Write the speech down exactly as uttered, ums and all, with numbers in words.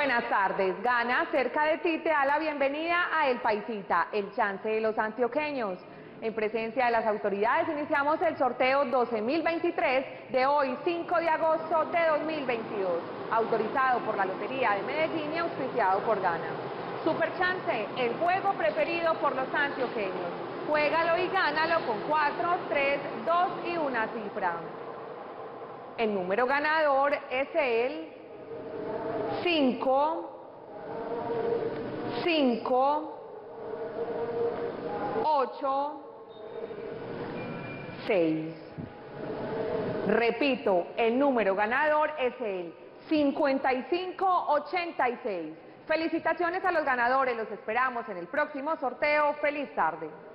Buenas tardes. Gana cerca de ti te da la bienvenida a El Paisita, el chance de los antioqueños. En presencia de las autoridades iniciamos el sorteo doce mil veintitrés de hoy, cinco de agosto de dos mil veintidós, autorizado por la Lotería de Medellín y auspiciado por Gana. Super Chance, el juego preferido por los antioqueños. Juégalo y gánalo con cuatro, tres, dos y una cifra. El número ganador es el cinco, cinco, ocho, seis. Repito, el número ganador es el cincuenta y cinco ochenta y seis. Felicitaciones a los ganadores, los esperamos en el próximo sorteo. ¡Feliz tarde!